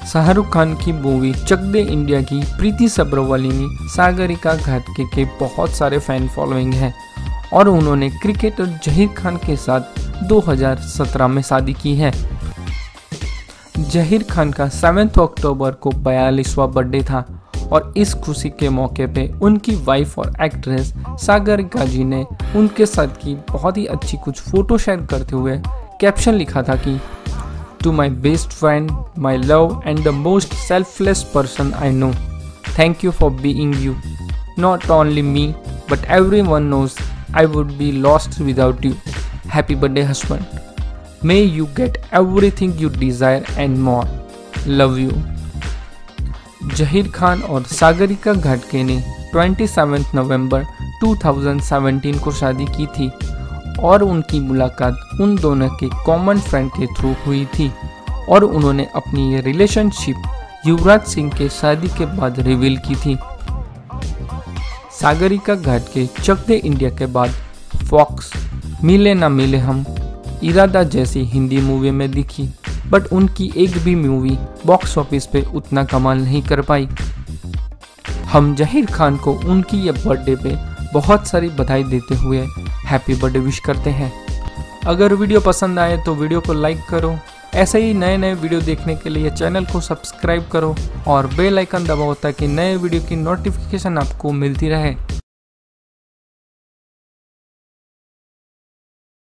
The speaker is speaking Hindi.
शाहरुख खान की मूवी चक दे इंडिया की प्रीति सब्रवाली ने सागरिका घाटगे के बहुत सारे फैन फॉलोइंग है और उन्होंने क्रिकेटर जहीर खान के साथ 2017 में शादी की है। जहीर खान का 7 अक्टूबर को 42वां बर्थडे था और इस खुशी के मौके पे उनकी वाइफ और एक्ट्रेस सागरिका जी ने उनके साथ की बहुत ही अच्छी कुछ फोटो शेयर करते हुए कैप्शन लिखा था कि To my best friend, my love and the most selfless person I know. Thank you for being you. Not only me, but everyone knows I would be lost without you. Happy birthday husband. May you get everything you desire and more. Love you. Zaheer Khan और सागरिका घाटगे ने 27 नवंबर 2017 को शादी की थी और उनकी मुलाकात उन दोनों के कॉमन फ्रेंड के थ्रू हुई थी और उन्होंने अपनी ये रिलेशनशिप युवराज सिंह के शादी के बाद रिवील की थी। सागरिका घाटगे चक दे इंडिया के बाद फॉक्स, मिले ना मिले हम, इरादा जैसी हिंदी मूवी में दिखी, बट उनकी एक भी मूवी बॉक्स ऑफिस पे उतना कमाल नहीं कर पाई। हम जहीर खान को उनकी ये बर्थडे पे बहुत सारी बधाई देते हुए हैप्पी बर्थडे विश करते हैं। अगर वीडियो पसंद आए तो वीडियो को लाइक करो, ऐसे ही नए नए वीडियो देखने के लिए चैनल को सब्सक्राइब करो और बेल आइकन दबाओ ताकि नए वीडियो की नोटिफिकेशन आपको मिलती रहे।